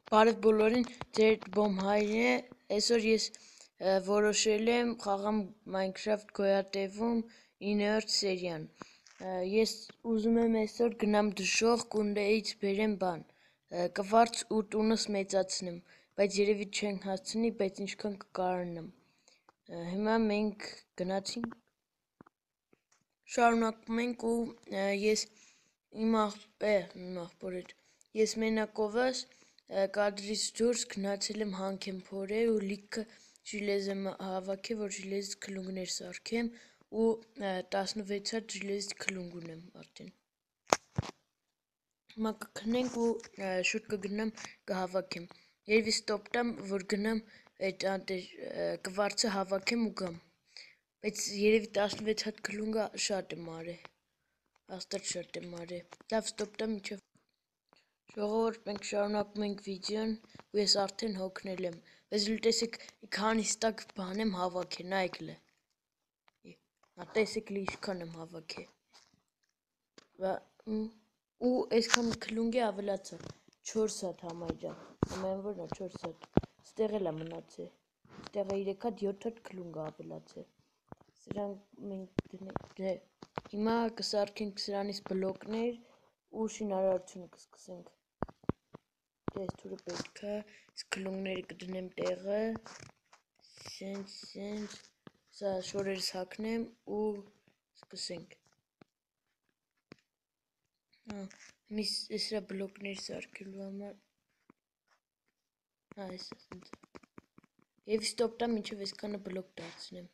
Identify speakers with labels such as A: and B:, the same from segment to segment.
A: Բարև բոլորին, ձեր բոմ հայրն է, այսօր ես որոշել եմ խաղամ Minecraft գոյատևում 9-րդ սերիան, ես ուզում եմ այսօր գնամ դժոխք ու նրեից բերեմ բան, կվարց ու տունս մեծացնեմ, բայց երևի չենք հասցնի, բայց ինչքան կկարողանամ, հիմա մենք գնացինք, շարունակում ենք ու ես իմ աղբոր ես մենակովս կադրից դուրս գնացել եմ հանքեմ փորեր ու լիքը ժիլեզ եմ հավաքել, որ ժիլեզից քլունգներ սարքեմ ու 16 հատ ժիլեզից քլունգ ունեմ արդեն։ Հիմա կքնենք ու շուտ կգնամ կհավաքեմ։ Երևի ստոպ տամ, որ գնամ այդ կվարցը հավաքեմ ու գամ։ Բայց երևի 16 հատ քլունգը շատ եմ արել։ Հաստատ շատ եմ արել։ Լավ, ստոպ տամ մինչև Ժողովուրդ, մենք շարունակում ենք վիդեոն ու ես արդեն հոգնել եմ, բայց տեսեք քանի ստակ բան եմ հավաքել, նայեք լե։ Տեսեք լի ինչքան եմ հավաքել։ Ու այսքան քլունգի ավելացա 4 հատ համարյա, ամեն որն է 4 հատ, ստեղ էլ է մնացել, ստեղ է 3 հատ 7 հատ քլունգ ավելացել, սրանք մենք դնենք, հիմա կսարքենք սրանից բլոկներ ու շինարարությունը կսկսենք։ Այս թուրը պետք է, այս քլունգները կդնեմ տեղը, սենց, սա շորերս հակնեմ ու սկսենք։ Սրա բլոկներ սարքելու համար, այս է սենց, և ստոպ տամ մինչև այսքանը բլոկ դարձնեմ։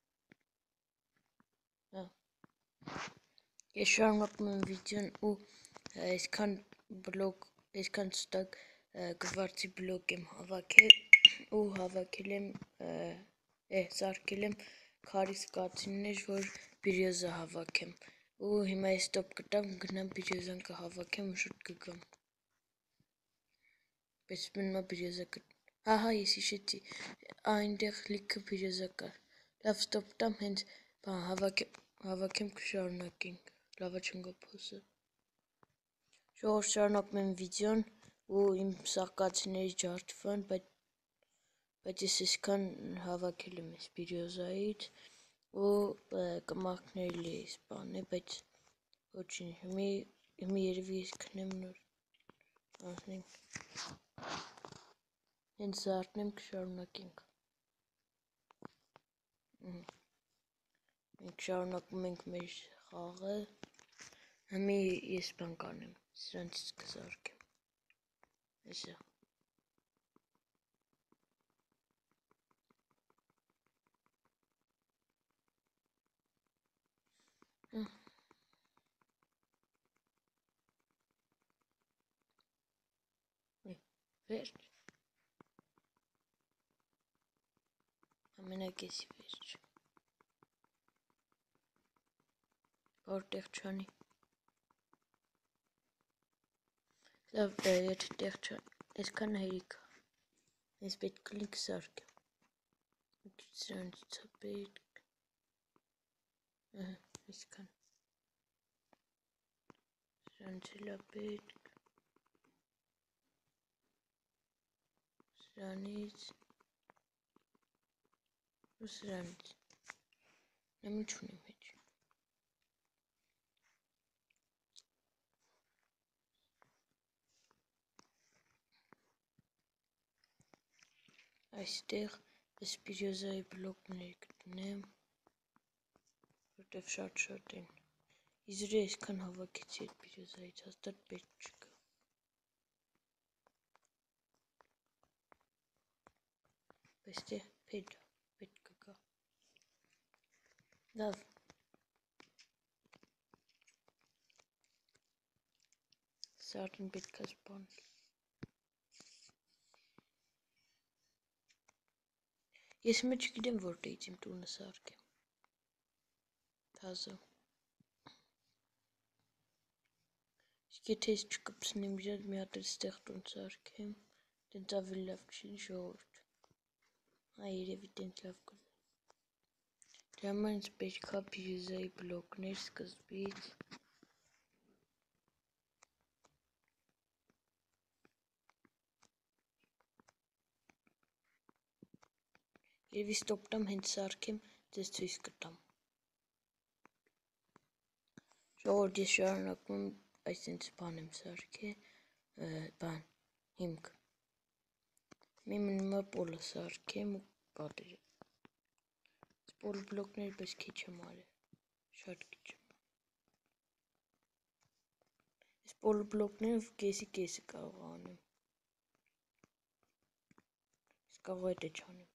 A: Ես շարունակում եմ վիդեոն ու այսքան բլոկ, այսքան ստակ կվարցի բլոկ եմ հավաքել ու հավաքել եմ, սարքել եմ քարից կացիններ, որ բիրյոզա հավաքեմ ու հիմա ես ստոպ կտամ գնամ բիրյոզան կհավաքեմ ու շուտ կգամ։ Բայց մենմա բիրյոզա ահա ես հիշեցի, այնտեղ լիքը բիրյոզա կար, լավ ստոպ տամ հենց հավաքեմ կշարունակենք, լավա չնգա փոսը։ Ժողովուրդ, շարունակում եմ վիդեոն ու իմ սաղկացիների ջարդվան, բայց ես այսքան հավաքել եմ այս բիրյոզայից ու կմախքներ լի այս բանը, բայց ոչինչ, հիմի երևի ես քնեմ նոր, անցնենք, հենց զարթնեմ կշարունակենք, մենք շարունակում ենք մեր խաղը, հիմի ես բան կանեմ, սրանցից կզարկեմ, այսա։ Վերջ, ամենակեսի վերջ, որտեղ չանի, լավ եթե տեղ չանի, այսքան հերիք, ես պետք կլինք սարքեմ, սրանցից է պետք, այսքան, սրանց էլ է պետք, սրանից ու սրանից, նամի չունեմ հետ։ Այստեղ այս բիրյոզայի բլոկներ կդնեմ, որտև շատ են, իզրի այսքան հավաքեցի այդ բիրյոզայից, հաստատ պետք չկա։ Բայց դե պետք կգա, լավ, սա արդեն պետք է սպանել, ես հիմա չգիտեմ որտեղից իմ տունը սարքեմ, թազա, եթե ես չկպցնեմ իրար մի հատ էլ ստեղ տուն սարքեմ, տենց ավելի լավ չի ժողովուրդ, երևի տենց լավ կլինի, դրա համար ինձ պետք է բիրյոզայի բլոկներ սկզբից, Եվ իսկ ստոպ տամ հենց սարքեմ, ձեզ ցույց կտամ։ Ժողովուրդ, ես շարունակում այսինքն բան եմ սարքել, հիմք։ Մի մնում է պոլը սարքեմ ու կադրեմ։ Պոլ բլոկներ պես քիչ եմ արել, շատ քիչ եմ։ Այս պոլ բլոկներով կեսի կարող անեմ։ Ես կարող է չանեմ։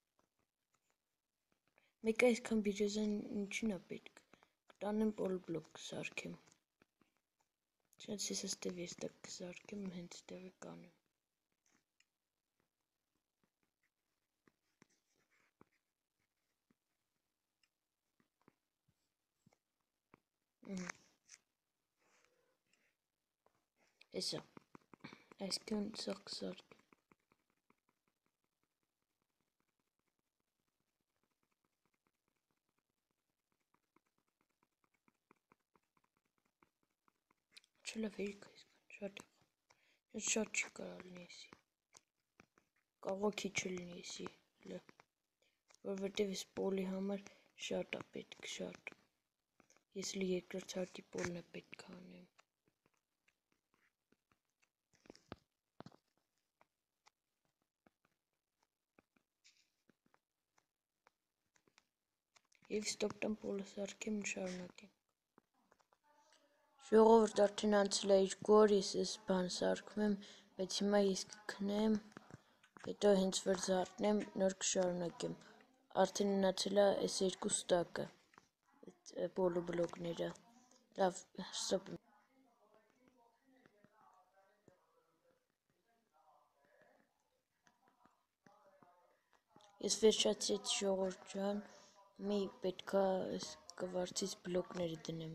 A: Մեկ այսքան բիջազան ինչին է պետք։ Կտանեմ պոլ բլոկ սարքեմ։ Շատ ես ստեղ ես տակ կսարքեմ, հենց տեղը կանեմ։ Հեսա, այսքան սաղ կսարք։ Չլավ երիք այսքան, շատ չի կարա լինի եսի։ Կարող քիչ լինի եսի, որովհետև ես պոլի համար շատ է պետք, շատ։ Ես լի երկրորդ հարկի պոլն է պետք անեմ։ Եվ ստոպ տամ պոլը սարքեմ ու շարունակեմ։ Ժողովուրդ, արդեն անցել է 2 օր, ես այս բան սարքում եմ, բայց հիմա ես կքնեմ, հետո հենց որ զարթնեմ, նոր կշարունակեմ։ Արդեն մնացել է այս 2 ստակը, պոլու բլոկները։ Լավ, ստոպ եմ։ Ես վերջացրեցի ժողովուրդ ջան, մի պետքա այս կվարձից բլոկները դնեմ,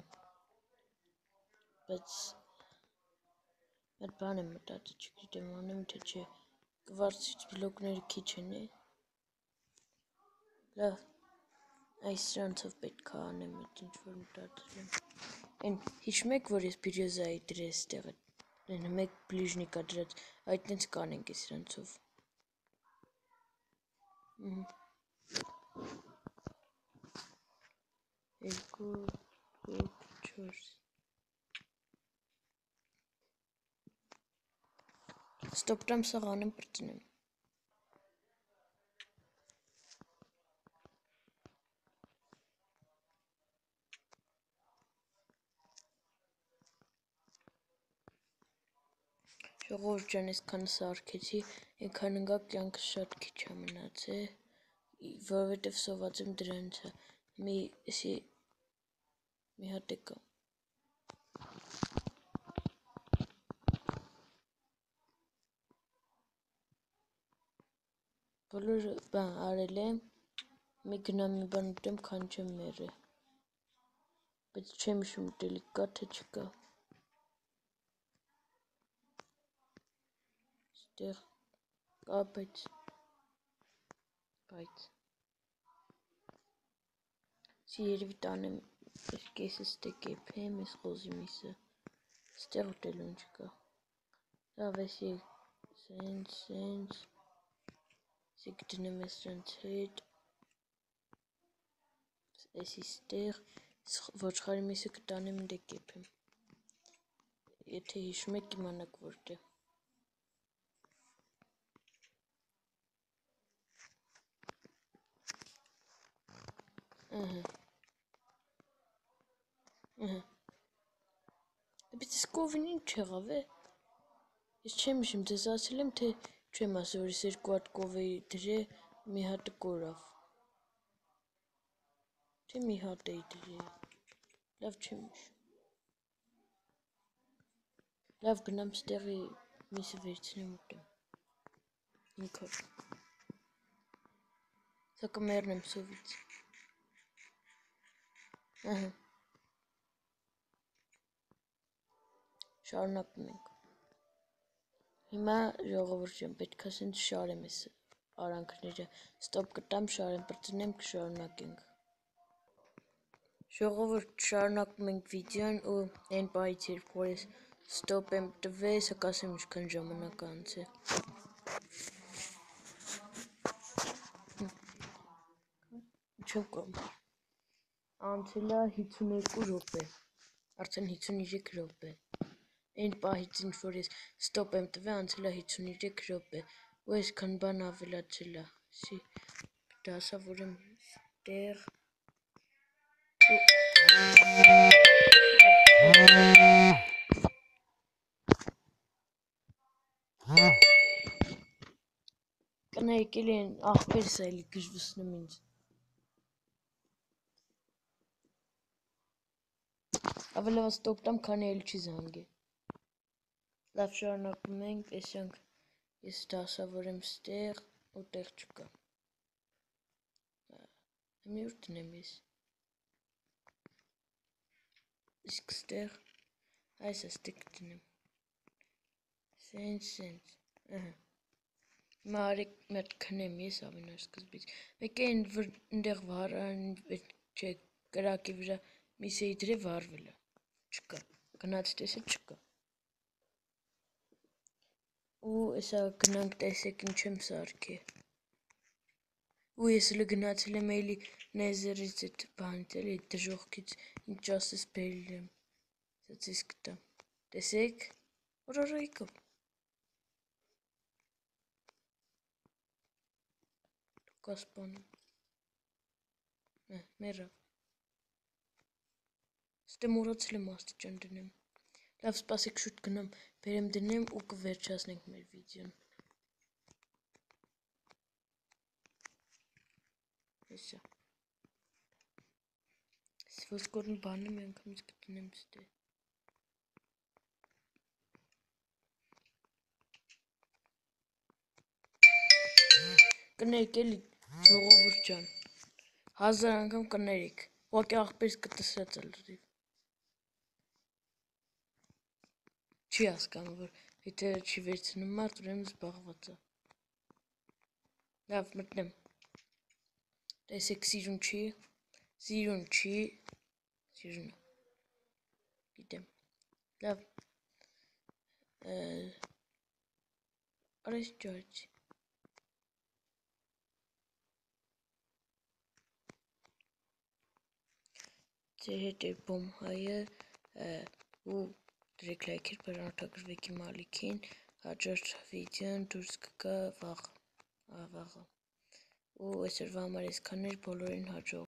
A: բայց այդ բան եմ մտածել, չգիտեմ անեմ թե չէ, կվարձից բլոկները քիչ են է, լավ, այս սրանցով պետքա անեմ, այդ ինչ-որ մտածել եմ, են հիշում եք, որ ես բիրյոզայի դրես տեղը, մեկ բլիժնիկա դրած, այդ նենց կանենք է սրանցով, երկու, 3, 4 Ստոպ տամ սաղ անեմ պրծնեմ։ Ժողովուրդ ջան, այսքան սարքեցի, այնքան ընկա կյանքս շատ քիչ է մնացել, որովհետև սոված եմ դրանց է, մի հատ եկա։ Բոլորը բան արել եմ, մի գնամ մի բան ուտեմ, քան չեմ մեռել, բայց չեմ հիշում ուտելիք կա թե չկա։ Ստեղ կա, բայց Սի երևի տանեմ, այս կեսը ստեկ եփեմ, այս խոզի միսը, ստեղ ուտելուն չկա։ Լավ, էսի սենց, Սի կդնեմ ես սրանց հետ, էսի ստեղ, ոչխարի միսը կտանեմ դեք եփեմ, եթե հիշում եք իմանաք որտե։ Բայց ես կովին ինչ եղավ է, ես չեմ հիշում, ձեզ ասել եմ, թե չեմ ասել, որ ես 2 հատ կովեի դրե, մի հատը կորավ։ Թե մի հատ էի դրե, լավ չեմ հիշում։ Լավ գնամ ստեղի միսը վերցնեմ ուտեմ։ Ինքը։ Սա կմեռնեմ սովից։ Շարունակում ենք։ Հիմա ժողովուրդ ջան, պետք է սենց շարեմ ես արանքները, ստոպ կտամ, շարեմ, պրծնեմ, կշարունակենք։ Ժողովուրդ, շարունակում ենք վիդեոն ու այն պահից երբ որ ես ստոպ եմ տվել, սա կասեմ ինչքան ժամանակ անց է։ չեմ կամ։ Անցել է 52 րոպե, արդեն 53 րոպե։ Այն պահից ինչ որ ես ստոպ եմ տվել, անցել է 53 րոպե, ու այսքան բան ավելացել է։ Սի դասավորեմ տեղ կնայեք էլի են աղբերս էլի գժվսնում ինձ։ Ավելի վաստ տոպտամ, քանի էլ չի զանգի։ Լավ շարունակում ենք, տեսանք ես դասավորեմ ստեղ, ու տեղ չկա։ Մի ուր տնեմ ես։ Իսկ ստեղ, այս աստեղ տնեմ։ Սենց։ Ահա։ Հիմա արեք մետ քնեմ ես ամենասկզբից։ Մեկ է այնտեղ վարան, չէ, կրակի վրա միսեի դրե վարվել է։ Չկա, գնաց տեսը չկա։ Ու էսա գնանք տեսեք ինչ եմ սարքի։ Ու ես էլ գնացել եմ էլի նեզերից այդ բանից էլի դժողքից ինչ ասես բերել եմ։ Սացիս կտամ։ Տեսեք, օրորայիկով։ Կասպանում։ Մերավ։ Ստե մորացել եմ աստիճան դնեմ։ Լավ, սպասեք շուտ գնամ, բերեմ դնեմ ու կվերջացնենք մեր վիդեոն։ Հեսա։ Ոսկորն բանը մի անգամից կտնեմ ստե։ Կներեք էլի ժողովուրդ ջան, 1000 անգամ կներեք, ուղղակի աղբերս կտսած է լրիվ։ Չի հասկանում, որ եթե չի վերցնում մարդ, ուրեմն զբաղված է։ Լավ, մտնեմ։ Տեսեք սիրուն չի, սիրուն է, գիտեմ։ Լավ, արես ջարդի։ Ձեր հետ էր բոմ հայը ու դրեք լայքեր, բաժանորդագրվեք իմ ալիքին, հաջորդ վիդեոն դուրս կգա վաղը, ու այսօրվա համար այսքան էր, բոլորին հաջող։